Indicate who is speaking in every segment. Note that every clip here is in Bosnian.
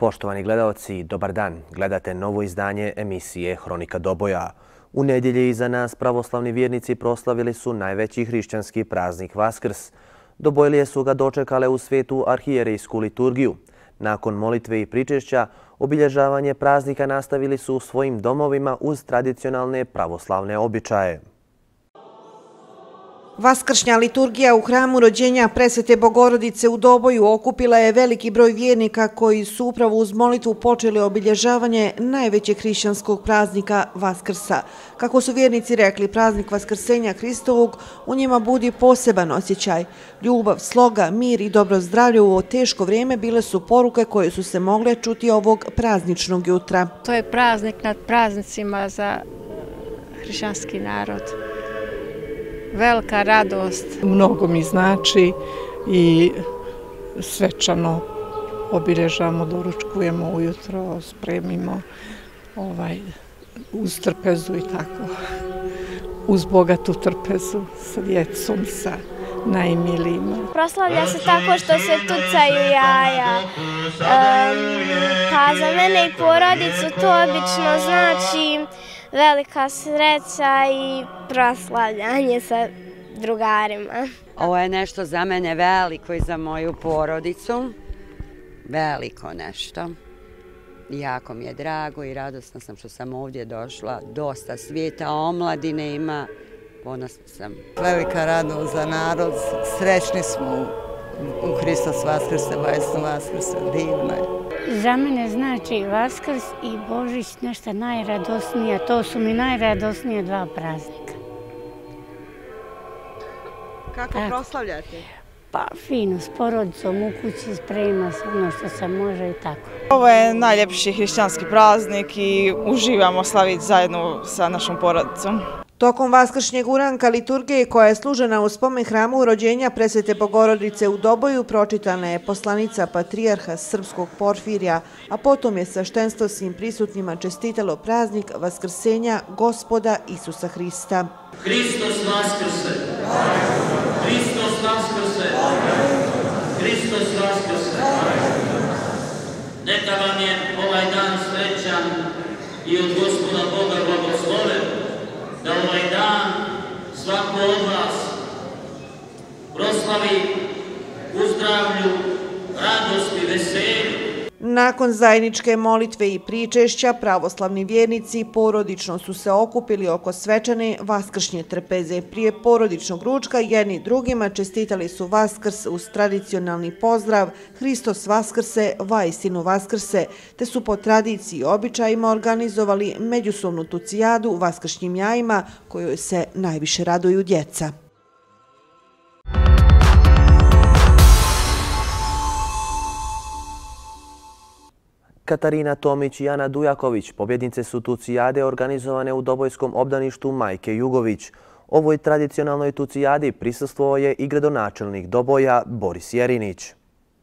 Speaker 1: Poštovani gledaoci, dobar dan. Gledate novo izdanje emisije Hronika Doboja. U nedjelji iza nas pravoslavni vjernici proslavili su najveći hrišćanski praznik Vaskrs. Dobojlije su ga dočekale u svetu arhijerejsku liturgiju. Nakon molitve i pričešća, obilježavanje praznika nastavili su u svojim domovima uz tradicionalne pravoslavne običaje.
Speaker 2: Vaskršnja liturgija u hramu rođenja Presvete Bogorodice u Doboju okupila je veliki broj vjernika koji su upravo uz molitvu počeli obilježavanje najvećeg hrišćanskog praznika Vaskrsa. Kako su vjernici rekli, praznik Vaskrsenja Hristovog u njima budi poseban osjećaj. Ljubav, sloga, mir i dobro zdravlje u ovo teško vrijeme bile su poruke koje su se mogle čuti ovog prazničnog jutra.
Speaker 3: To je praznik nad praznicima za hrišćanski narod. Velika radost.
Speaker 4: Mnogo mi znači i svečano obilježamo, doručkujemo ujutro, spremimo uz trpezu i tako. Uz bogatu trpezu sa djecom, sa najmilijima.
Speaker 5: Proslavlja se tako što se tucaju jaja. Pa za mene i porodicu to obično znači velika sreća i proslavljanje sa drugarima.
Speaker 6: Ovo je nešto za mene veliko i za moju porodicu. Veliko nešto. Jako mi je drago i radosna sam što sam ovdje došla. Dosta svijeta omladine ima. Ponosna sam.
Speaker 7: Velika radost za narod. Srećni smo u Hristos Vaskrse, Vajsno Vaskrse. Divno je.
Speaker 8: Za mene znači Vaskrs i Božić nešto najradosnije. To su mi najradosnije dva praznika.
Speaker 2: Kako proslavljate?
Speaker 8: Pa fino, s porodicom u kući, sprema se ono što se može i tako.
Speaker 9: Ovo je najljepši hrišćanski praznik i uživamo slaviti zajedno sa našom porodicom.
Speaker 2: Tokom vaskršnjeg uranka liturgije koja je služena u spomen hramu rođenja Presvete Bogorodice u Doboju pročitana je poslanica patrijarha srpskog Porfirija, a potom je sveštenstvo svim prisutnima čestitalo praznik Vaskrsenja Gospoda Isusa Hrista.
Speaker 10: Hristos Vaskrse! Hristos Vaskrse! Hristos Vaskrse! Neka vam je ovaj dan srećan i od Gospoda Boga blagosloven, da ovaj dan svako od vas proslavi u zdravlju, radosti, veselju.
Speaker 2: Nakon zajedničke molitve i pričešća, pravoslavni vjernici porodično su se okupili oko svečane vaskršnje trpeze. Prije porodičnog ručka jedni drugima čestitali su Vaskrs uz tradicionalni pozdrav Hristos Vaskrse, Vajstinu Vaskrse, te su po tradiciji i običajima organizovali međusobnu tucijadu vaskršnjim jajima kojoj se najviše raduju djeca.
Speaker 1: Katarina Tomić i Ana Dujaković pobjednice su tucijade organizovane u Dobojskom obdaništu Majke Jugović. Ovoj tradicionalnoj tucijadi prisustvovao je i gradonačelnik Doboja Boris Jerinić.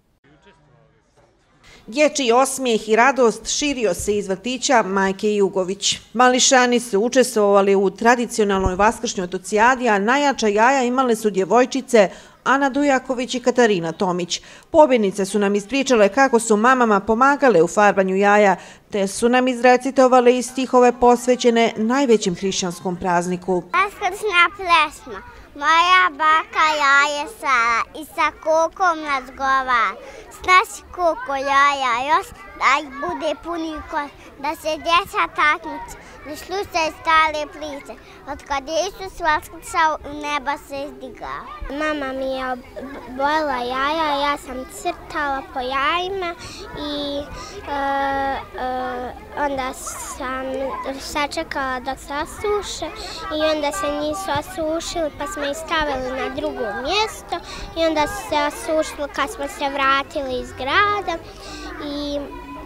Speaker 2: Dječji osmijeh i radost širio se iz vrtića Majke Jugović. Mališani su učestvovali u tradicionalnoj vaskršnjoj tucijadi, a najjača jaja imale su djevojčice Ana Dujaković i Katarina Tomić. Pobjednice su nam ispričale kako su mamama pomagale u farbanju jaja, te su nam izrecitovale i stihove posvećene najvećem hrišćanskom prazniku.
Speaker 5: Vaskršnja plesma, moja baka jaje sara i sa kukom razgovara. Snaši kuko jaja još, da ih bude puniko, da se djeca takmiče, da slušaju stare priče. Od kada je Isus vaskrsao, neba se izdigao. Mama mi je bojila jaja, ja sam crtala po jajima i onda sam sačekala da se osuše i onda se nisu osušili pa smo ih stavili na drugo mjesto i onda su se osušili kad smo se vratili iz grada i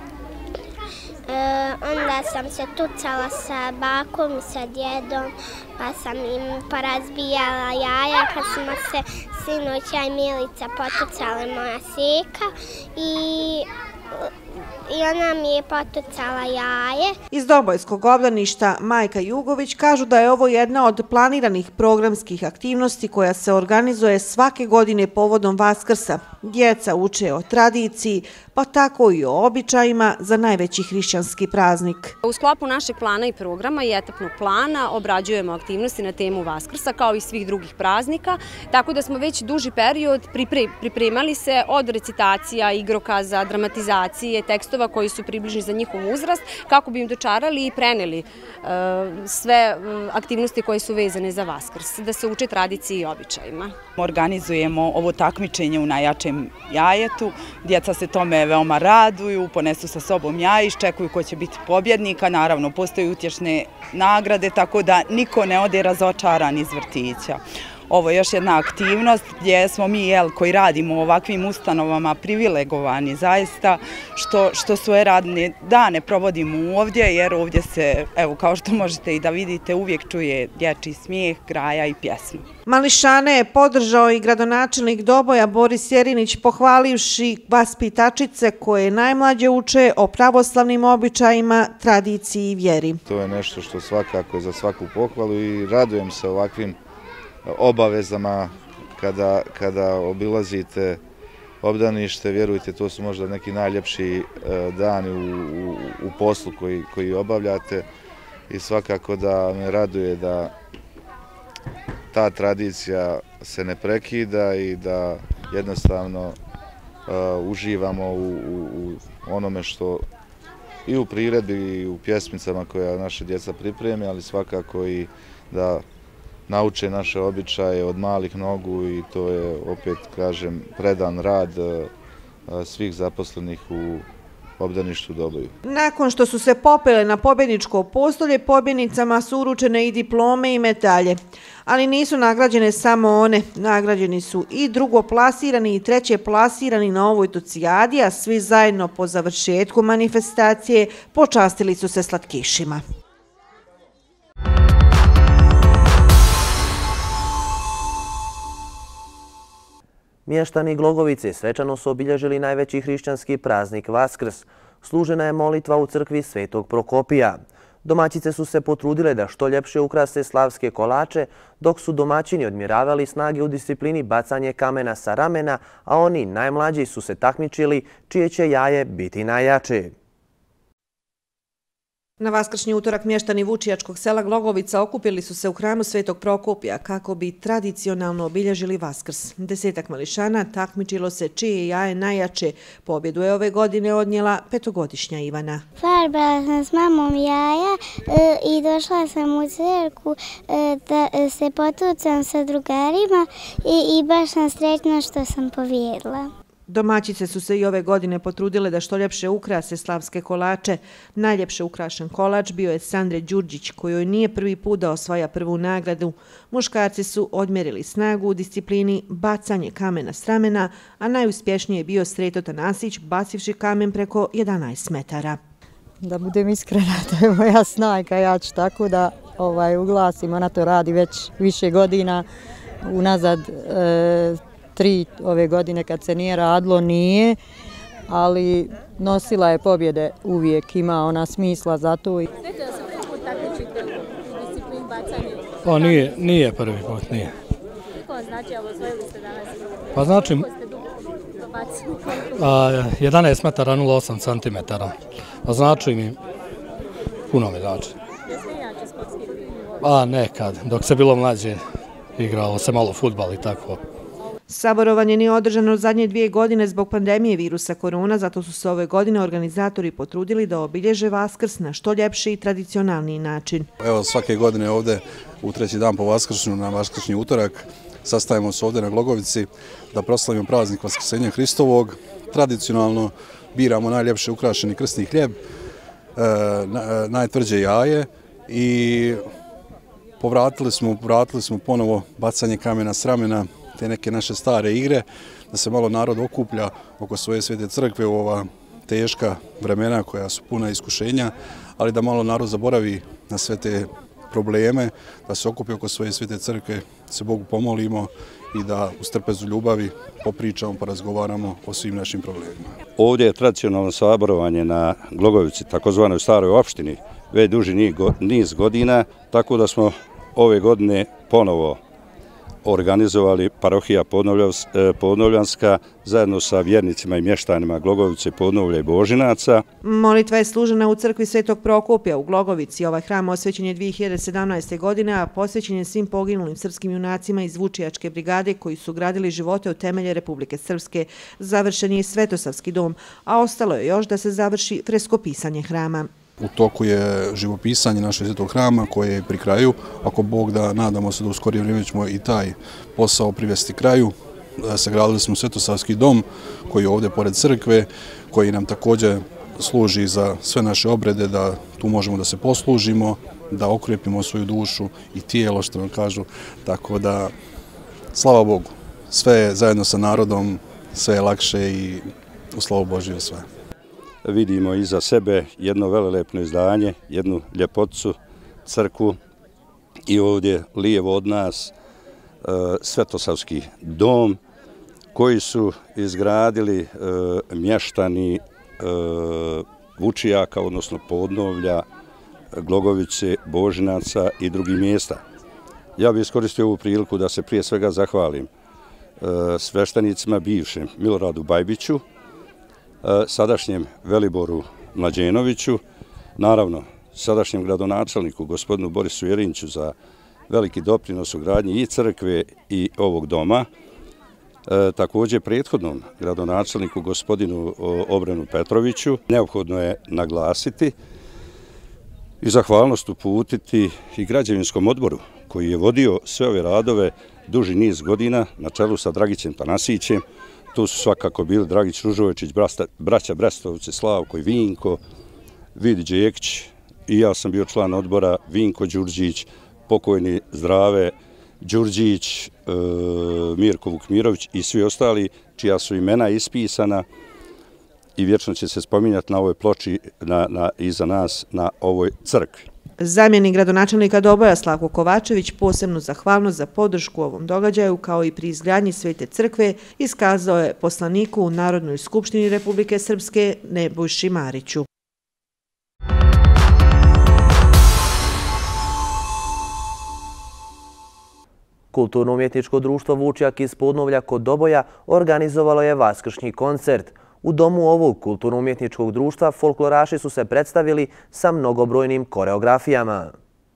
Speaker 5: onda sam se tucala sa bakom i sa djedom, pa sam im porazbijala jaja kad smo se sinoć ja i Milica potucale moja seka i ona mi je potucala jaje.
Speaker 2: Iz Dobojskog obdaništa Majka Jugović kažu da je ovo jedna od planiranih programskih aktivnosti koja se organizuje svake godine povodom Vaskrsa. Djeca uče o tradiciji, pa tako i o običajima za najveći hrišćanski praznik.
Speaker 11: U sklopu našeg plana i programa i etapnog plana obrađujemo aktivnosti na temu Vaskrsa kao i svih drugih praznika, tako da smo već duži period pripremali se od recitacija, igrokaza, dramatizacije, tekstova koji su približni za njihov uzrast, kako bi im dočarali i preneli sve aktivnosti koje su vezane za Vaskrs, da se uče tradiciji i običajima.
Speaker 12: Organizujemo ovo takmičenje u najjačem jajetu, djeca se tome veoma raduju, ponesu sa sobom jaje, iščekuju ko će biti pobjednika, naravno postoje utješne nagrade, tako da niko ne ode razočaran iz vrtića. Ovo je još jedna aktivnost gdje smo mi koji radimo u ovakvim ustanovama privilegovani zaista što svoje radne dane provodimo ovdje, jer ovdje se, evo kao što možete i da vidite, uvijek čuje dječji smijeh, graja i pjesma.
Speaker 2: Mališane je podržao i gradonačelnik Doboja Boris Jerinić, pohvalivši vaspitačice koje najmlađe uče o pravoslavnim običajima, tradiciji i vjeri.
Speaker 13: To je nešto što svakako je za svaku pohvalu i radujem se ovakvim obavezama kada obilazite obdanište. Vjerujte, to su možda neki najljepši dani u poslu koji obavljate i svakako da me raduje da ta tradicija se ne prekida i da jednostavno uživamo u onome što i u priredbi i u pjesmicama koje naše djeca pripreme, ali svakako i da nauče naše običaje od malih nogu i to je, opet kažem, predan rad svih zaposlenih u obdaništu Doboju.
Speaker 2: Nakon što su se popele na pobjedničko postolje, pobjednicama su uručene i diplome i medalje. Ali nisu nagrađene samo one, nagrađeni su i drugoplasirani i trećeplasirani na ovoj tucijadi, a svi zajedno po završetku manifestacije počastili su se slatkišima.
Speaker 1: Mještani Glogovice svečano su obilježili najveći hrišćanski praznik Vaskrs. Služena je molitva u crkvi Svetog Prokopija. Domaćice su se potrudile da što ljepše ukrase slavske kolače, dok su domaćini odmjeravali snage u disciplini bacanje kamena sa ramena, a oni najmlađi su se takmičili čije će jaje biti najjače.
Speaker 2: Na vaskršnji utorak mještani Vučijačkog sela Glogovica okupili su se u hramu Svetog Prokopija kako bi tradicionalno obilježili Vaskrs. 10 mališana takmičilo se čije jaje najjače. Pobjedu je ove godine odnijela 5-godišnja Ivana.
Speaker 5: Farbala sam s mamom jaja i došla sam u crkvu da se potucam sa drugarima i baš sam sretna što sam pobjedila.
Speaker 2: Domaćice su se i ove godine potrudile da što ljepše ukrase slavske kolače. Najljepše ukrašen kolač bio je Sandre Đurđić, kojoj nije prvi put da osvaja prvu nagradu. Muškarci su odmjerili snagu u disciplini bacanje kamena s ramena, a najuspješniji je bio Sreto Tanasić, bacivši kamen preko 11 metara.
Speaker 14: Da budem iskrena, to je moja snaga, ja ću tako da uglasim, ona to radi već više godina, unazad 3 ove godine kad se nije radilo, nije, ali nosila je pobjede uvijek, ima ona smisla za to.
Speaker 15: Znate da se prvi put takmičite u disciplini bacanje?
Speaker 16: Pa nije prvi put, nije.
Speaker 15: Koliko vam znači, evo osvojili ste danas?
Speaker 16: Pa znači,
Speaker 15: koliko ste dugo bacili?
Speaker 16: 11 metara 0,8 centimetara. Pa znači mi, puno mi znači.
Speaker 15: Jeste inače sportski?
Speaker 16: Pa nekad, dok se bilo mlađe, igralo se malo fudbal i tako.
Speaker 2: Saborovanje nije održano zadnje 2 godine zbog pandemije virusa korona, zato su se ove godine organizatori potrudili da obilježe Vaskrs na što ljepši i tradicionalniji način.
Speaker 17: Evo, svake godine ovdje u 3. dan po Vaskršnju, na Vaskršnji utorak, sastajemo se ovdje na Glogovici da proslavimo praznik Vaskrsenja Hristovog. Tradicionalno biramo najljepše ukrašeni krsni hljeb, najtvrđe jaje i povratili smo ponovo bacanje kamena s ramena, te neke naše stare igre, da se malo narod okuplja oko svoje svete crkve u ova teška vremena koja su puna iskušenja, ali da malo narod zaboravi na sve te probleme, da se okupi oko svoje svete crkve, se Bogu pomolimo i da uz trpezu ljubavi popričamo, porazgovaramo o svim našim problemima.
Speaker 18: Ovdje je tradicionalno saborovanje na Glogovici, takozvanoj staroj opštini, već duži niz godina, tako da smo ove godine ponovo organizovali parohija Podnovljanska zajedno sa vjernicima i mještanima Glogovice, Podnovlja i Božinaca.
Speaker 2: Molitva je služena u crkvi Svetog Prokopija u Glogovici. Ovaj hram osvećen je 2017. godine, a posvećen je svim poginulim srpskim junacima iz Vučijačke brigade koji su gradili živote u temelje Republike Srpske. Završen je i Svetosavski dom, a ostalo je još da se završi freskopisanje hrama.
Speaker 17: U toku je živopisanje našeg svetog hrama koje je pri kraju. Ako Bog da, nadamo se da u skorije vrijeme ćemo i taj posao privesti kraju. Sagradili smo Svetosavski dom koji je ovdje pored crkve, koji nam također služi za sve naše obrede, da tu možemo da se poslužimo, da okrepimo svoju dušu i tijelo, što vam kažu. Tako da, slava Bogu, sve je zajedno sa narodom, sve je lakše i u slavu Božju sve.
Speaker 18: Vidimo iza sebe jedno velelepno izdanje, jednu ljepoticu, crkvu i ovdje lijevo od nas Svetosavski dom koji su izgradili mještani Vučijaka, odnosno Podnovlja, Glogovice, Božinaca i drugih mjesta. Ja bih iskoristio ovu priliku da se prije svega zahvalim sveštenicima bivšem Miloradu Bajbiću, sadašnjem Veliboru Mlađenoviću, naravno sadašnjem gradonačelniku gospodinu Borisu Jerinću za veliki doprinos u gradnji i crkve i ovog doma, također prethodnom gradonačelniku gospodinu Obrenu Petroviću. Neophodno je naglasiti i zahvalnost uputiti i građevinskom odboru koji je vodio sve ove radove duži niz godina na čelu sa Dragićem Tanasićem. Tu su svakako bili Dragić Ružovičić, braća Brestovci, Slavko i Vinko, Vidi Đekić i ja sam bio član odbora, Vinko Đurđić, pokojni Zdrave Đurđić, Mirko Vukmirović i svi ostali čija su imena ispisana i vječno će se spominjati na ovoj ploči iza nas na ovoj crkvi.
Speaker 2: Zamjenik gradonačelnika Doboja Slavko Kovačević posebnu zahvalnost za podršku ovom događaju kao i pri izgradnji Svete crkve iskazao je poslaniku u Narodnoj skupštini Republike Srpske Nebojši Mariću.
Speaker 1: Kulturno-umjetničko društvo Vučijak iz Podnovlja kod Doboja organizovalo je vaskršnji koncert. U domu ovog kulturno-umjetničkog društva folkloraši su se predstavili sa mnogobrojnim koreografijama.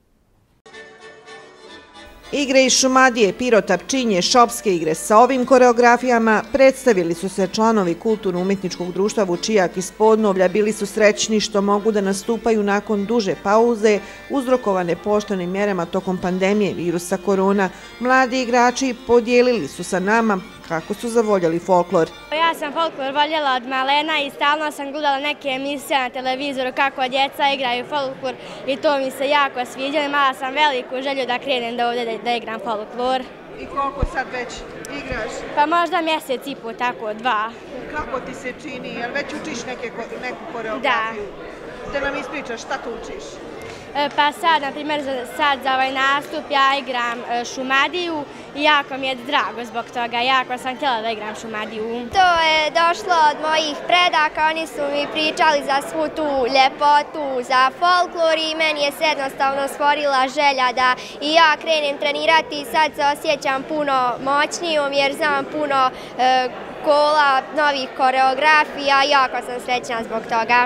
Speaker 2: Igre iz Šumadije, Pirota, Pčinje, šopske igre sa ovim koreografijama predstavili su se članovi kulturno-umjetničkog društva Vučijak iz Podnovlja. Bili su srećni što mogu da nastupaju nakon duže pauze uzrokovane pooštrenim mjerama tokom pandemije virusa korona. Mladi igrači podijelili su sa nama kako su zavoljeli folklor.
Speaker 19: Ja sam folklor voljela od malena i stalno sam gledala neke emisije na televizoru kako djeca igraju folklor i to mi se jako sviđa. Imala sam veliku želju da krenem da ovdje da igram folklor.
Speaker 2: I koliko sad već igraš?
Speaker 19: Pa možda mjesec i po, tako 2.
Speaker 2: Kako ti se čini? Jel već učiš neku koreografiju? Da nam ispričaš šta tu učiš?
Speaker 19: Pa sad, na primjer, sad za ovaj nastup ja igram Šumadiju i jako mi je drago zbog toga. Jako sam htjela da igram Šumadiju.
Speaker 20: To je došlo od mojih predaka, oni su mi pričali za svu tu ljepotu, za folklor i meni je se jednostavno stvorila želja da i ja krenem trenirati i sad se osjećam puno moćnijom jer znam puno kola, novih koreografija, jako sam srećna zbog toga.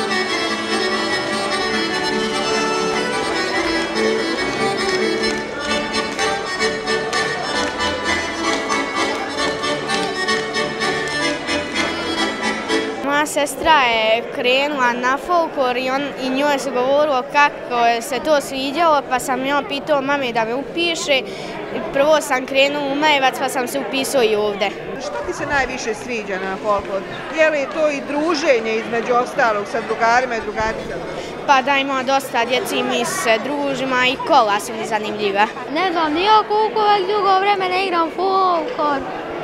Speaker 19: Moja sestra je krenula na folklor i njoj se govorilo kako se to sviđalo, pa sam joj pitao mami da me upiše. Prvo sam krenuo u Majevac pa sam se upisao i ovdje.
Speaker 2: Što ti se najviše sviđa na folklor? Je li to i druženje između ostalog sa drugarima i drugaricama?
Speaker 19: Pa da, ima dosta djeci i mi se družimo i kola su mi zanimljive.
Speaker 21: Ne znam, nije koliko već dugo vremena igram folklor,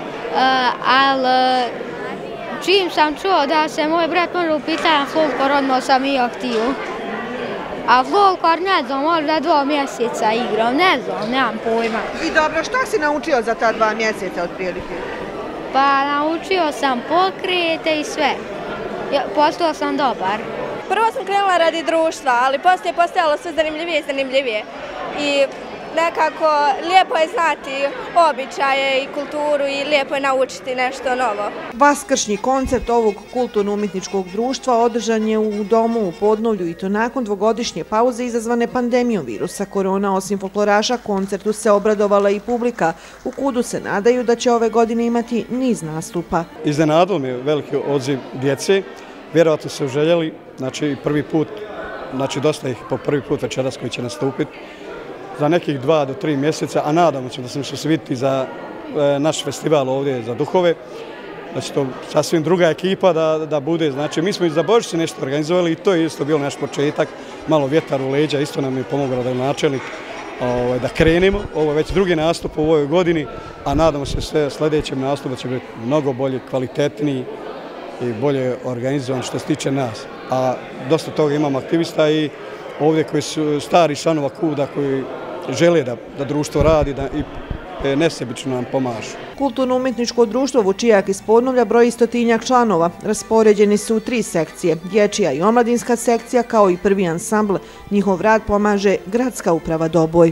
Speaker 21: ali čim sam čuo da se moj brat može upitati na folklor, odmah sam i htio. A folklor ne znam, možda 2 mjeseca igram, ne znam, nemam pojma.
Speaker 2: I dobro, šta si naučio za ta 2 mjeseca otprilike?
Speaker 21: Pa naučio sam pokrete i sve. Postao sam dobar.
Speaker 3: Prvo sam krenula radi društva, ali poslije je postojalo sve zanimljivije i zanimljivije. I nekako lijepo je znati običaje i kulturu i lijepo je naučiti nešto novo.
Speaker 2: Vaskršnji koncert ovog kulturno-umjetničkog društva održan je u domu u Podnovlju i to nakon 2-godišnje pauze izazvane pandemijom virusa korona. Osim folkloraša, koncertu se obradovala i publika. U KUD-u se nadaju da će ove godine imati niz nastupa.
Speaker 22: Iznenadilo mi je veliki odziv djece. Vjerovatno su željeli, znači prvi put, znači dosta ih po prvi put večeras koji će nastupiti za nekih 2 do 3 mjeseca, a nadamo se da ćemo se vidjeti za naš festival ovdje za duhove, da će to sasvim druga ekipa da bude. Znači, mi smo i za Božić nešto organizovali i to je isto bilo naš početak, malo vjetar u leđa, isto nam je pomoglo da je načelnik da krenemo. Ovo je već drugi nastup u ovoj godini, a nadamo se sve sljedećem nastupu će biti mnogo bolji, kvalitetniji i bolje organizovan što se tiče nas. A dosta toga imamo aktivista i ovdje koji su stari članova KUD-a koji žele da društvo radi i nesebično nam pomažu.
Speaker 2: Kulturno-umjetničko društvo Vučijak iz Podnovlja broji 100-tinjak članova. Raspoređeni su u 3 sekcije, dječja i omladinska sekcija kao i prvi ansambl. Njihov rad pomaže Gradska uprava Doboj.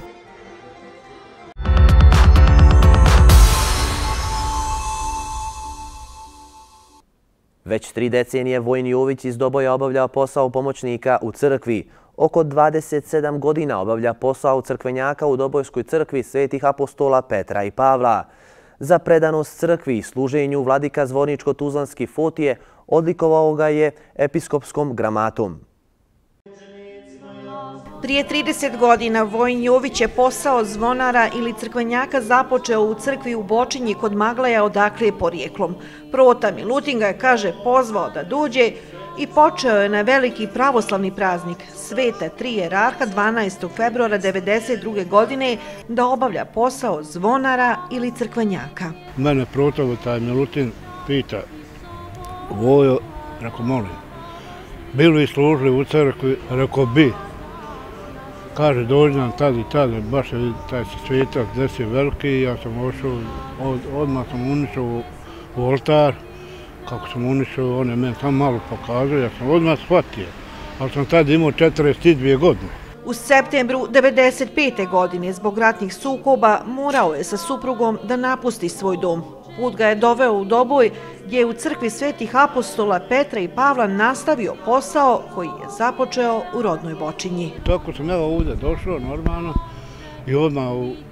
Speaker 1: Već 3 decenije Vojin Jović iz Doboja obavlja posao pomoćnika u crkvi. Oko 27 godina obavlja posao crkvenjaka u Dobojskoj crkvi Svetih apostola Petra i Pavla. Za predanost crkvi i služenju vladika Zvorničko-Tuzlanski Fotije odlikovao ga je episkopskom gramatom.
Speaker 2: Prije 30 godina Vojin Jović je posao zvonara ili crkvenjaka započeo u crkvi u Bočinji kod Maglaja, odakle je porijeklom. Prota Milutin ga je, kaže, pozvao da dođe i počeo je na veliki pravoslavni praznik Sveta Tri Jerarha 12. februara 1992. godine da obavlja posao zvonara ili crkvenjaka.
Speaker 23: Mene Prota taj Milutin pita, Vojo, reko molim, bili vi služili u crkvi, reko bi. Kaže, dođi nam tad i tad, baš je taj svetak desio veliki, ja sam ošao, odmah sam unišao u oltar. Kako sam unišao, on je meni samo malo pokazao, ja sam odmah shvatio, ali sam tad imao 42 godine.
Speaker 2: U septembru 1995. godine zbog ratnih sukoba morao je sa suprugom da napusti svoj dom. Put ga je doveo u Doboj, gdje je u crkvi Svetih apostola Petra i Pavla nastavio posao koji je započeo u rodnoj Bočinji.
Speaker 23: Tako sam ja ovdje došao normalno i odmah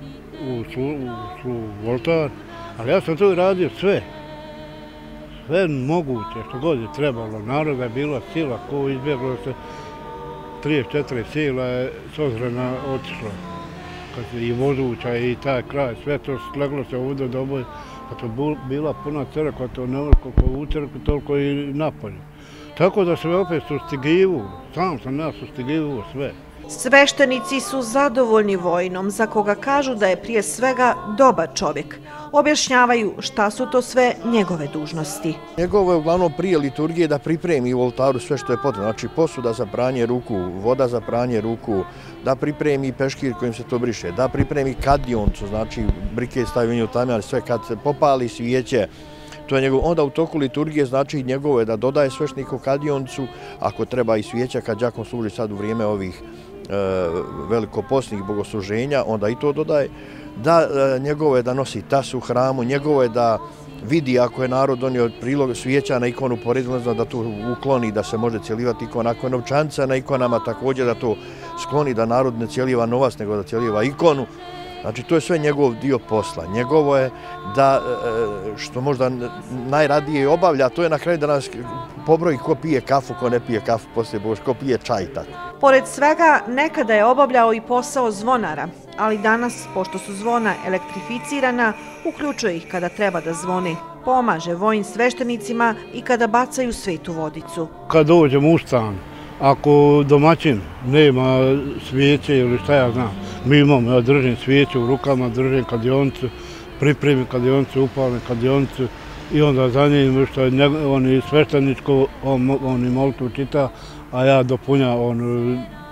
Speaker 23: u oltar, ali ja sam to radio sve. Sve moguće što god je trebalo. Naroda je bila sila koju izbjeglo se 34 sila je s Ozrena otišlo. I Vozuća i taj kraj, sve to sleglo se ovdje Doboj. Kad to bila puna crkva, to ne koliko u crkvi, toliko i napolje. Tako da se opet sustigivu, sam sam ja sustigivu sve.
Speaker 2: Sveštenici su zadovoljni Vojinom, za koga kažu da je prije svega dobar čovjek. Objašnjavaju šta su to sve njegove dužnosti.
Speaker 24: Njegovo je uglavnom prije liturgije da pripremi u oltaru sve što je potrebno. Znači posuda za pranje ruku, voda za pranje ruku, da pripremi peškir kojim se to briše, da pripremi kadioncu, znači brike stavljaju u tamjan, sve kad se popali svijeće. To je njegov, onda u toku liturgije znači njegovo je da dodaje svešteniku kadioncu, ako treba i svijeća kad đakon služi sad u vrijeme ovih velikoposnih bogosluženja, onda i to dodaje. Da njegovo je da nosi tasu u hramu, njegovo je da vidi ako je narod donio prilog svijeća na ikonu poredno, da to ukloni, da se može cijelivati ikona. Ako je novčanca na ikonama također da to skloni, da narod ne cijeliva novac nego da cijeliva ikonu. Znači to je sve njegov dio posla. Njegovo je da, što možda najradije obavlja, to je na kraju da nas pobroji ko pije kafu, ko ne pije kafu poslije Božića, ko pije čaj tako.
Speaker 2: Pored svega, nekada je obavljao i posao zvonara, ali danas, pošto su zvona elektrificirana, uključuje ih kada treba da zvone. Pomaže Vojin sveštenicima i kada bacaju svetu vodicu.
Speaker 23: Kad dođemo u stan, ako domaćin nema svijeće ili šta ja znam, mi imamo, ja držim svijeće u rukama, držim kadioncu, pripremim kadioncu, upalim kadioncu i onda za njim što je on i svešteničko, on i molitvu čita, a ja dopunja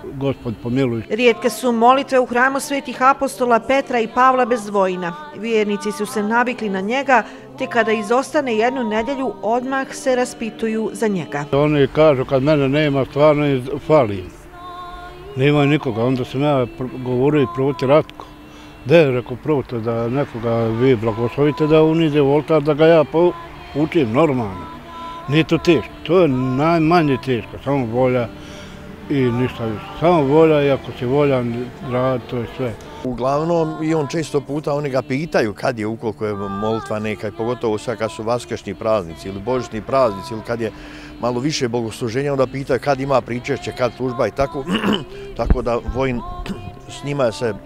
Speaker 23: Gospod pomiluj.
Speaker 2: Rijetke su molitve u hramu svetih apostola Petra i Pavla bez vojina. Vjernici su se navikli na njega, te kada izostane jednu nedjelju, odmah se raspituju za njega.
Speaker 23: Oni kažu kad mene nema, stvarno falim. Nema nikoga, onda sam ja govorio i proti Ratko. Da je rekao proti da nekoga vi blagoslovite da on ide u oltar, da ga ja učim normalno. Nije to teško, to je najmanje teško, samo volja i ništa više. Samo volja i ako si voljan rad, to je sve.
Speaker 24: Uglavnom i on često puta, oni ga pitaju kad je, ukoliko je molitva neka, pogotovo sad kad su vaskršnji praznici ili božićni praznici ili kad je malo više bogosluženja, onda pitaju kad ima pričešće, kad služba i tako. Tako da Vojin s njima se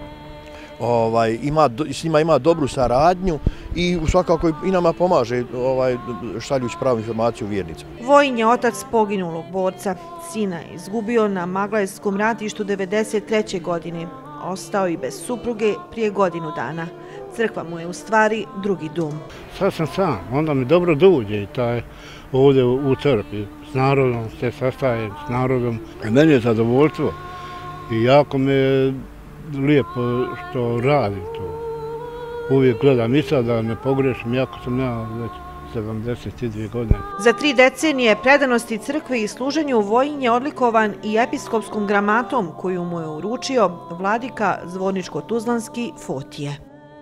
Speaker 24: s njima ima dobru saradnju i svakako i nama pomaže šaljući pravu informaciju vjernicima.
Speaker 2: Vojin je otac poginulog borca. Sina je izgubio na Maglajskom ratištu 1993. godine. Ostao i bez supruge prije godinu dana. Crkva mu je u stvari drugi dom.
Speaker 23: Sad sam, onda mi dobro dođe i taj ovdje u crkvi. S narodom se sastaje, s narodom. Meni je zadovoljstvo i jako mi je lijepo što radim to. Uvijek gledam i sad da ne pogrešim, jako sam ja već 72 godine.
Speaker 2: Za 3 decenije predanosti crkvi i služenju Vojin je odlikovan i episkopskom gramatom koju mu je uručio vladika Zvorničko-Tuzlanski Fotije.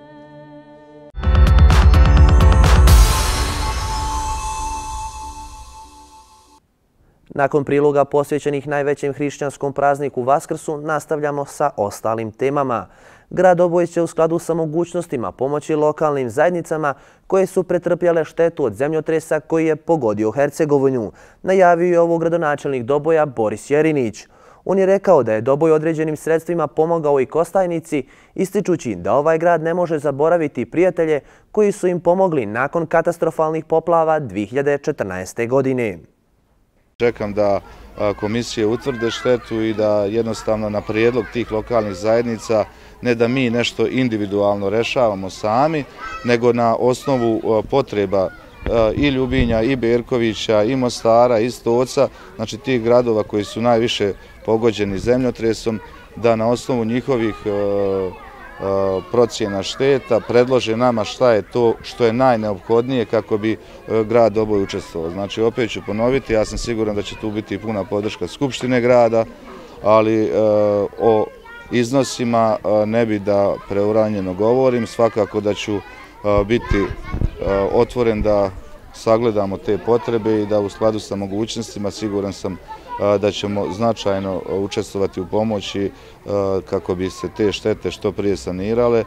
Speaker 1: Nakon priloga posvećenih najvećem hrišćanskom prazniku Vaskrsu, nastavljamo sa ostalim temama. Grad Doboj će u skladu sa mogućnostima pomoći lokalnim zajednicama koje su pretrpjele štetu od zemljotresa koji je pogodio Hercegovinu, najavio je ovo gradonačelnik Doboja Boris Jerinić. On je rekao da je Doboj određenim sredstvima pomogao i Kostajnici, ističući da ovaj grad ne može zaboraviti prijatelje koji su im pomogli nakon katastrofalnih poplava 2014. godine.
Speaker 13: Čekam da komisije utvrde štetu i da jednostavno na prijedlog tih lokalnih zajednica ne da mi nešto individualno rešavamo sami, nego na osnovu potreba i Ljubinja, i Berkovića, i Mostara, i Stoca, znači tih gradova koji su najviše pogođeni zemljotresom, da na osnovu njihovih procjena šteta predlože nama šta je to što je najneophodnije kako bi grad Doboj učestvovao. Znači, opet ću ponoviti, ja sam siguran da će tu biti puna podrška Skupštine grada, ali o iznosima ne bi da preuranjeno govorim. Svakako da ću biti otvoren da sagledamo te potrebe i da u skladu sa mogućnostima siguran sam da ćemo značajno učestvovati u pomoći kako bi se te štete što prije sanirale.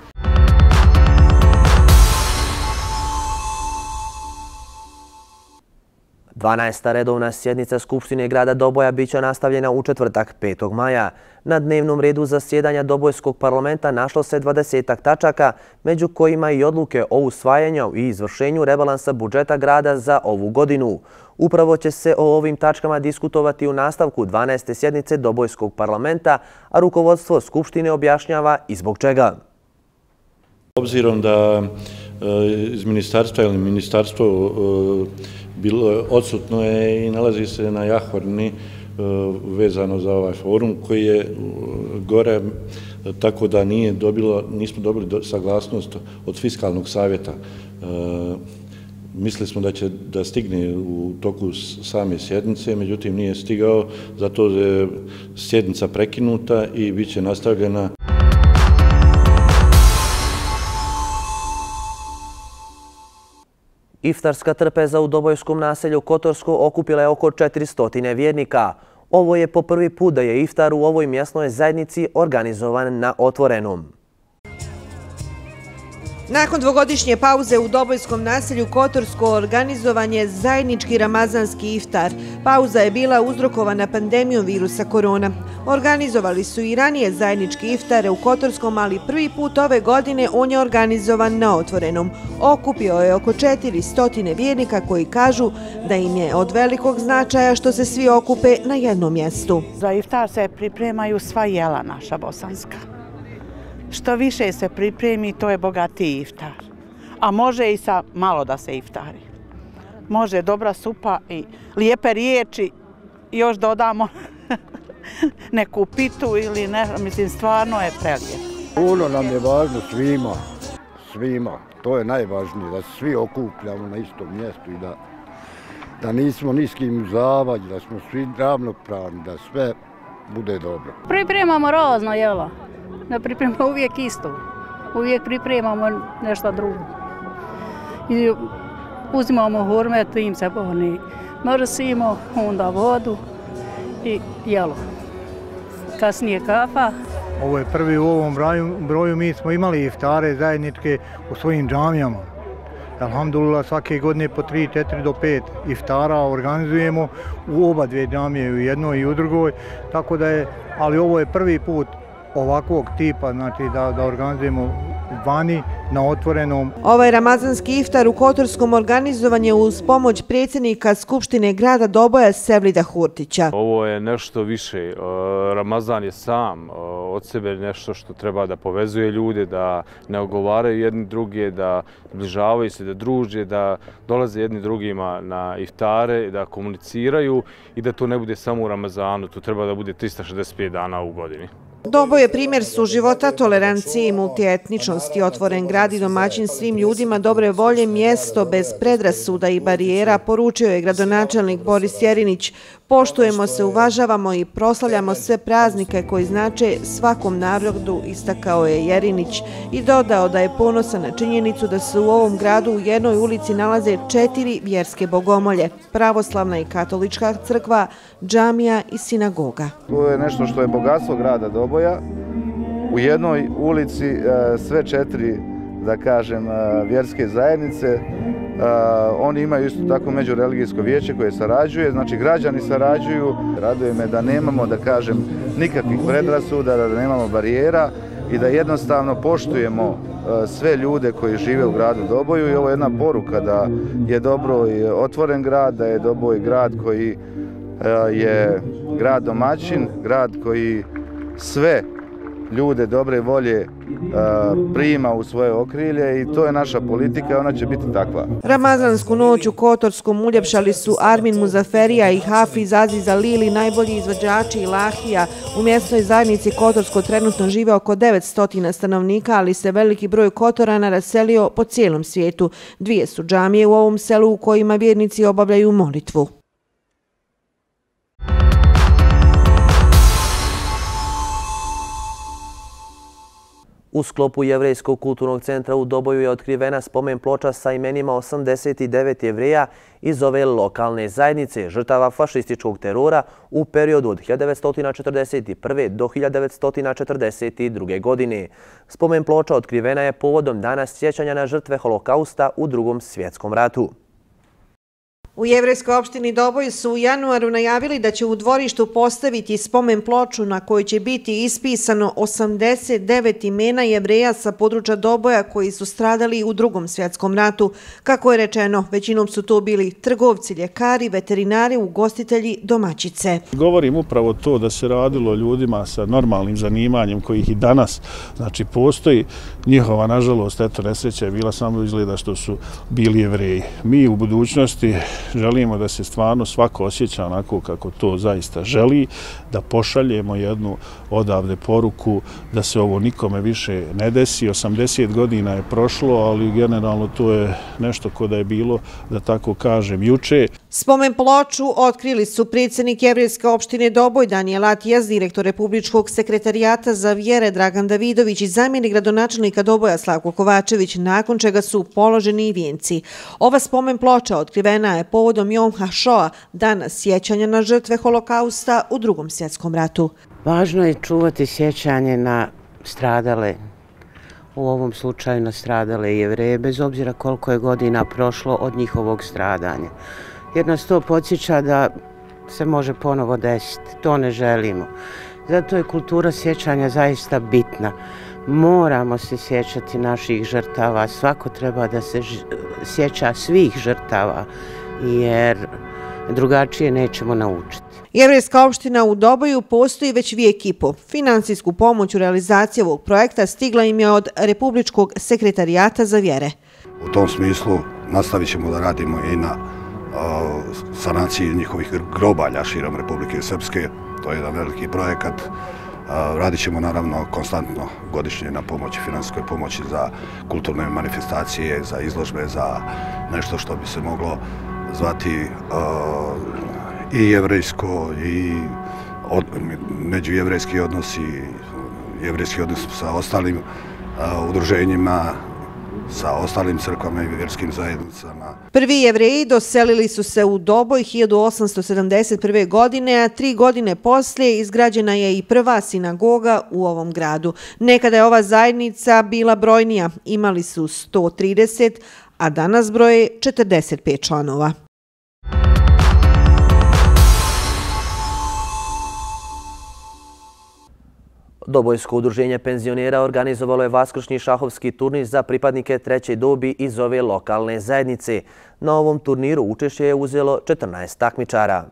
Speaker 1: Dvanaesta redovna sjednica Skupštine grada Doboja biće nastavljena u četvrtak 5. maja. Na dnevnom redu zasjedanja Dobojskog parlamenta našlo se 20 tačaka, među kojima i odluke o usvajanju i izvršenju rebalansa budžeta grada za ovu godinu. Upravo će se o ovim tačkama diskutovati u nastavku 12. sjednice Dobojskog parlamenta, a rukovodstvo Skupštine objašnjava i zbog čega.
Speaker 4: Obzirom da iz ministarstva ili ministarstvo bilo odsutno je i nalazi se na Jahorni vezano za ovaj forum koji je gore, tako da nismo dobili saglasnost od fiskalnog savjeta. Mislili smo da će da stigne u toku same sjednice, međutim nije stigao, zato je sjednica prekinuta i bit će nastavljena.
Speaker 1: Iftarska trpeza u Dobojskom naselju Kotorsko okupila je oko 400 vjernika. Ovo je po prvi put da je iftar u ovoj mjesnoj zajednici organizovan na otvorenom.
Speaker 2: Nakon dvogodišnje pauze u Dobojskom naselju Kotorsko organizovan je zajednički ramazanski iftar. Pauza je bila uzrokovana pandemijom virusa korona. Organizovali su i ranije zajednički iftare u Kotorskom, ali prvi put ove godine on je organizovan na otvorenom. Okupio je oko 400 vjernika koji kažu da im je od velikog značaja što se svi okupe na jednom mjestu.
Speaker 6: Za iftar se pripremaju sva jela naša bosanska. Što više se pripremi, to je bogatiji iftar. A može i sa malo da se iftari. Može dobra supa i lijepe riječi, još dodamo neku pitu ili ne, mislim, stvarno je prelijepo.
Speaker 7: Puno nam je važno svima. To je najvažnije, da se svi okupljamo na istom mjestu i da nismo ni s kim u zavadi, da smo svi ravnopravni, da sve bude dobro.
Speaker 8: Pripremamo razno jela, ne pripremamo uvijek isto, uvijek pripremamo nešto drugo. I uzimamo hurmet, im se boni mrsimo, onda vodu i jelo. Kasnije kafa.
Speaker 23: Ovo je prvi u ovom broju, mi smo imali iftare zajedničke u svojim džamijama. Alhamdulillah, svake godine po 3, 4 do 5 iftara organizujemo u oba dvije džamije, u jednoj i u drugoj, tako da je, ali ovo je prvi put ovakvog tipa, znači da organizujemo vani, na otvorenom.
Speaker 2: Ovaj ramazanski iftar u Kotorskom organizovan je uz pomoć predsjednika Skupštine grada Doboja Sevlida Hurtića.
Speaker 9: Ovo je nešto više. Ramazan je sam od sebe nešto što treba da povezuje ljude, da ne ogovaraju jedni druge, da zbližavaju se, da druže, da dolaze jedni drugima na iftare, da komuniciraju i da to ne bude samo u Ramazanu, to treba da bude 365 dana u godini.
Speaker 2: Doboj je primjer suživota, tolerancije i multietničnosti, otvoren grad i domaćin svim ljudima, dobre volje, mjesto bez predrasuda i barijera, poručio je gradonačelnik Boris Jerinić. Poštujemo se, uvažavamo i proslavljamo sve praznike koji znače svakom narodu, istakao je Jerinić i dodao da je ponosan na činjenicu da se u ovom gradu u jednoj ulici nalaze 4 vjerske bogomolje, pravoslavna i katolička crkva, džamija i sinagoga.
Speaker 13: To je nešto što je bogatstvo grada Doboja. U jednoj ulici sve 4, da kažem, vjerske zajednice. Oni imaju isto tako međureligijsko vijeće koje sarađuje, znači građani sarađuju. Raduje me da nemamo, da kažem, nikakvih predrasuda, da nemamo barijera i da jednostavno poštujemo sve ljude koji žive u gradu Doboju i ovo je jedna poruka da je Doboj otvoren grad, da je Doboj grad koji je grad domaćin, grad koji sve ljude dobre volje prima u svoje okrilje i to je naša politika i ona će biti takva.
Speaker 2: Ramazansku noć u Kotorskom uljepšali su Armin Muzaferija i Hafiz Aziza Lili, najbolji izvođači ilahija. U mjesnoj zajednici Kotorsko trenutno žive oko 900 stanovnika, ali se veliki broj Kotorana raselio po cijelom svijetu. 2 su džamije u ovom selu u kojima vjernici obavljaju molitvu.
Speaker 1: U sklopu Jevrejskog kulturnog centra u Doboju je otkrivena spomen ploča sa imenima 89 Jevreja iz ove lokalne zajednice, žrtava fašističkog terora u periodu od 1941. do 1942. godine. Spomen ploča otkrivena je povodom Dana sjećanja na žrtve Holokausta u Drugom svjetskom ratu.
Speaker 2: U Jevrejskoj opštini Doboj su u januaru najavili da će u dvorištu postaviti spomen ploču na kojoj će biti ispisano 89 imena Jevreja sa područja Doboja koji su stradali u Drugom svjetskom ratu. Kako je rečeno, većinom su to bili trgovci, ljekari, veterinari, ugostitelji, domaćice.
Speaker 23: Govorim upravo to da se radilo ljudima sa normalnim zanimanjem kojih i danas znači postoji. Njihova, nažalost, nesreća je bila samo izgleda što su bili Jevreji. Mi u budućnosti želimo da se stvarno svako osjeća onako kako to zaista želi, da pošaljemo jednu odavde poruku da se ovo nikome više ne desi. 80 godina je prošlo, ali generalno to je nešto ko da je bilo, da tako kažem, juče.
Speaker 2: Spomen ploču otkrili su predsjednik Jevrejske opštine Doboj Danijel Atijas, direktor Republičkog sekretarijata za vjere Dragan Davidović i zamjenik gradonačelnika Doboja Slavko Kovačević, nakon čega su položeni i vijenci. Ova spomen ploča otkrivena je povodom Jom HaShoa, dana sjećanja na žrtve Holokausta u Drugom svjetskom ratu.
Speaker 10: Važno je čuvati sjećanje na stradale, u ovom slučaju na stradale Jevreje, bez obzira koliko je godina prošlo od njihovog stradanja. Jer nas to podsjeća da se može ponovo desiti. To ne želimo. Zato je kultura sjećanja zaista bitna. Moramo se sjećati naših žrtava. Svako treba da se sjeća svih žrtava, jer drugačije nećemo naučiti.
Speaker 2: Jevrejska opština u Doboju postoji već vijek i po. Financijsku pomoć u realizaciji ovog projekta stigla im je od Republičkog sekretarijata za vjere.
Speaker 7: U tom smislu nastavit ćemo da radimo i na
Speaker 5: sanaciji njihovih grobalja širom Republike Srpske. To je jedan veliki projekat. Radit ćemo naravno konstantno godišnje na pomoći, finansijskoj pomoći za kulturne manifestacije, za izložbe, za nešto što bi se moglo zvati i jevrejsko i međujevrejski odnos i jevrejski odnos sa ostalim udruženjima, sa ostalim crkvama i vjerskim zajednicama.
Speaker 2: Prvi Jevreji doselili su se u Doboj 1871. godine, a 3 godine poslije izgrađena je i prva sinagoga u ovom gradu. Nekada je ova zajednica bila brojnija, imali su 130, a danas broje 45 članova.
Speaker 1: Dobojsko udruženje penzionera organizovalo je vaskršnji šahovski turnir za pripadnike treće dobi iz ove lokalne zajednice. Na ovom turniru učešće je uzelo 14 takmičara.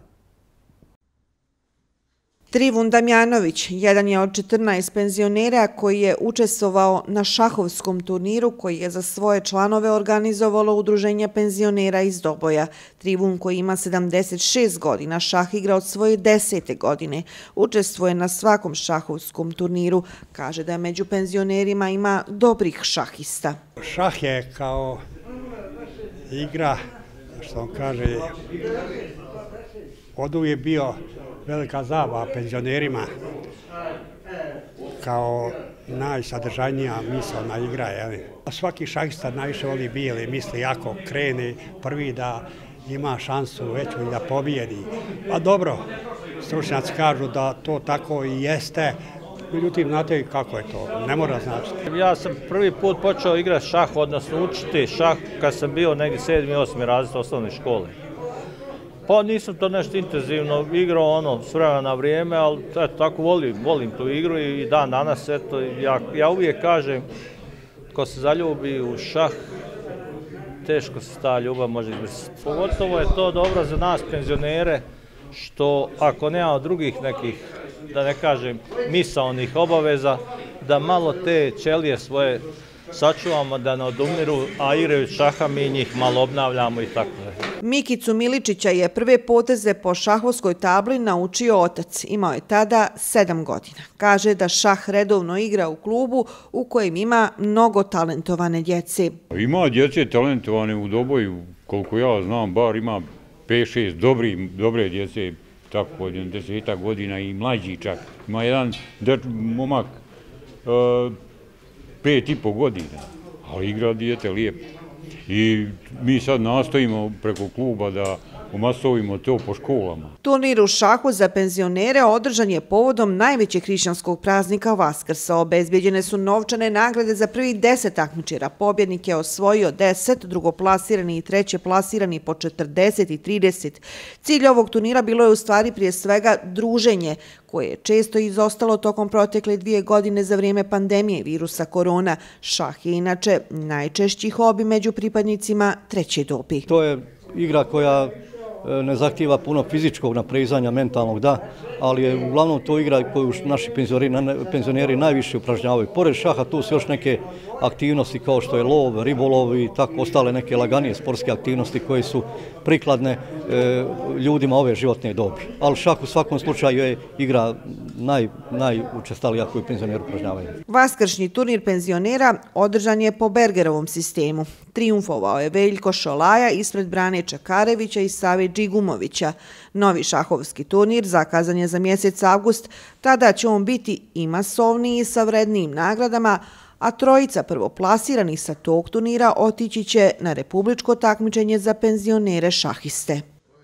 Speaker 2: Trivun Damjanović jedan je od 14 penzionera koji je učestvovao na šahovskom turniru koji je za svoje članove organizovalo udruženje penzionera iz Doboja. Trivun, koji ima 76 godina, šah igra od svoje 10. godine. Učestvuje na svakom šahovskom turniru. Kaže da među penzionerima ima dobrih šahista.
Speaker 11: Šah je kao igra, što on kaže, oduvijek bio velika zabava penzionerima, kao najsadržajnija misaona igra. Svaki šahista najviše voli bijele, misli ako krene prvi da ima šansu veću i da pobijedi. A dobro, stručnjaci kažu da to tako i jeste, međutim, znate kako je to, ne mora značiti.
Speaker 12: Ja sam prvi put počeo igrati šah, odnosno učiti šah kad sam bio negdje 7. i 8. razred osnovne škole. Pa nisam to nešto intenzivno igrao s vremena na vrijeme, ali tako volim tu igru i dan danas, eto, ja uvijek kažem, ko se zaljubi u šah, teško se ta ljubav može izbrisati. Pogotovo je to dobro za nas penzionere, što ako nema drugih nekih, da ne kažem, misaonih obaveza, da malo te ćelije svoje sačuvamo, da ne odumiru, a igrajući šaha mi njih malo obnavljamo i tako da.
Speaker 2: Mikicu Miličića je prve poteze po šahovskoj tabli naučio otac. Imao je tada 7 godina. Kaže da šah redovno igra u klubu u kojem ima mnogo talentovane djece.
Speaker 14: Ima djece talentovane u Doboju, koliko ja znam, bar ima 5-6 dobre djece, tako od 10 godina i mlađi čak. Ima jedan momak 5,5 godina, ali igra dijete lijepo. I mi sad nastojimo preko kluba da omasovimo to po školama.
Speaker 2: Turnir u šahu za penzionere održan je povodom najvećeg hrišćanskog praznika Vaskrsa. Obezbijeđene su novčane nagrade za prvih 10 takmičara. Pobjednik je osvojio 10, drugoplasirani i treće plasirani po 40 i 30. Cilj ovog turnira bilo je u stvari prije svega druženje, koje je često izostalo tokom protekle 2 godine za vrijeme pandemije virusa korona. Šah je inače najčešći hobi među pripadnicima treće dobi.
Speaker 25: To je igra koja ne zahtijeva puno fizičkog naprezanja, mentalnog da, ali je uglavnom to igra koju naši penzioneri najviše upražnjavaju. Pored šaha tu su još neke aktivnosti kao što je lov, ribolov i tako ostale neke laganije sportske aktivnosti koje su prikladne ljudima ove životne dobi. Ali šah u svakom slučaju je igra najučestalija koju penzioneri upražnjavaju.
Speaker 2: Vaskršnji turnir penzionera održan je po Bergerovom sistemu. Trijumfovao je Veljko Šolaja ispred Brane Čakarevića i Save Džigumovića. Novi šahovski turnir zakazan je za mjesec avgust, tada će on biti i masovniji sa vrednijim nagradama, a trojica prvoplasiranih sa tog turnira otići će na republičko takmičenje za penzionere šahiste.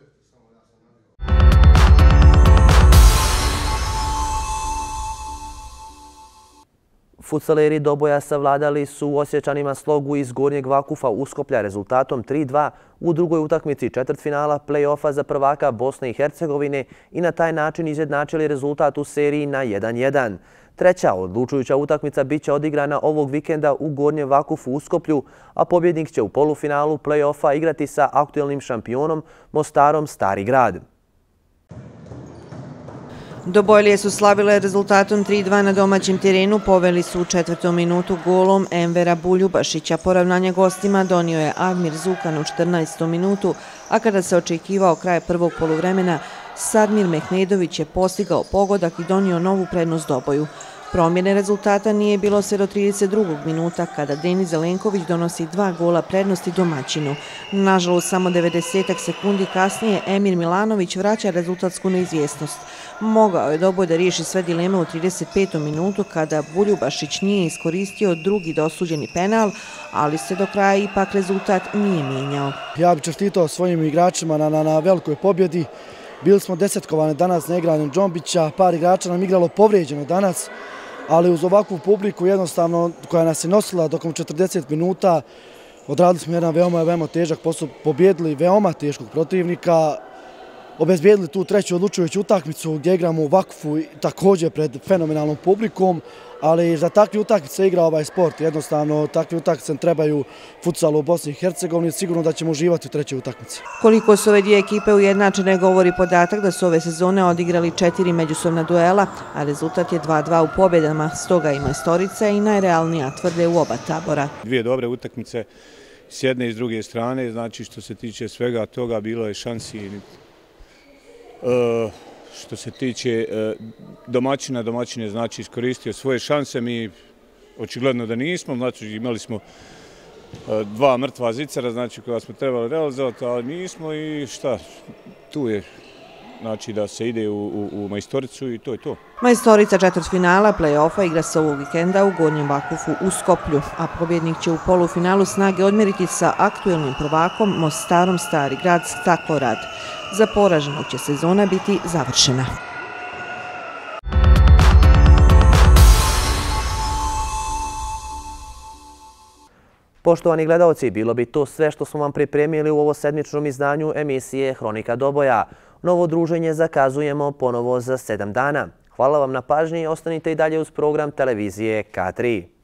Speaker 1: Futsaleri Doboja savladali su Osječanima slogu iz Gornjeg Vakufa Uskoplja rezultatom 3:2 u drugoj utakmici četvrtfinala play-offa za prvaka Bosne i Hercegovine i na taj način izjednačili rezultat u seriji na 1:1. Treća odlučujuća utakmica biće odigrana ovog vikenda u Gornjem Vakufu Uskoplju, a pobjednik će u polufinalu play-offa igrati sa aktuelnim šampionom Mostarom Stari Grad.
Speaker 2: Dobojlije su slavile rezultatom 3:2 na domaćem terenu, poveli su u 4. minutu golom Envera Buljubašića. Poravnanje gostima donio je Admir Zukan u 14. minutu, a kada se očekivao kraj prvog poluvremena, Sadmir Mehmedović je postigao pogodak i donio novu prednost Doboju. Promjene rezultata nije bilo sve do 32. minuta, kada Denis Zelenković donosi 2 gola prednosti domaćinu. Nažalost, samo 90 sekundi kasnije Emir Milanović vraća rezultatsku neizvjesnost. Mogao je Doboj da riješi sve dileme u 35. minutu, kada Buljubašić nije iskoristio drugi dosuđeni penal, ali se do kraja ipak rezultat nije mijenjao.
Speaker 15: Ja bih čestitao svojim igračima na velikoj pobjedi. Bili smo desetkovani danas na igranju Džombića, par igrača nam igralo povrijeđeno danas, ali uz ovakvu publiku jednostavno koja nas je nosila tokom 40 minuta odradili smo jedan veoma težak posao, pobjedili veoma teškog protivnika, obezbijedili tu treću odlučujuću utakmicu gdje igramo u Vakufu također pred fenomenalnom publikom, ali za takve utakmice igra ovaj sport. Jednostavno, takve utakmice trebaju futsalu u Bosni i Hercegovini. Sigurno da ćemo uživati u trećoj utakmici.
Speaker 2: Koliko su ove dvije ekipe ujednačene govori podatak da su ove sezone odigrali 4 međusobna duela, a rezultat je 2:2 u pobjedama. Stoga i majstorica i najrealnija tvrde u oba tabora.
Speaker 16: Dvije dobre utakmice s jedne i s druge strane. Znači, što se tiče svega toga, bilo je šansi. Što se tiče domaćin je znači iskoristio svoje šanse, mi očigledno da nismo, znači imali smo 2 mrtva zicara, znači koja smo trebali realizovati, ali nismo i šta, tu je znači da se ide u majstoricu i to je to.
Speaker 2: Majstorica četvrtfinala play-offa igra se ovog vikenda u Gornjem Vakufu u Skoplju, a pobjednik će u polufinalu snage odmjeriti sa aktuelnim prvakom Mostarom Stari grad Staklo-Rad. Za poraženog će sezona biti završena.
Speaker 1: Poštovani gledalci, bilo bi to sve što smo vam pripremili u ovo sedmičnom izdanju emisije Hronika Doboja. Novo druženje zakazujemo ponovo za 7 dana. Hvala vam na pažnji i ostanite i dalje uz program televizije K3.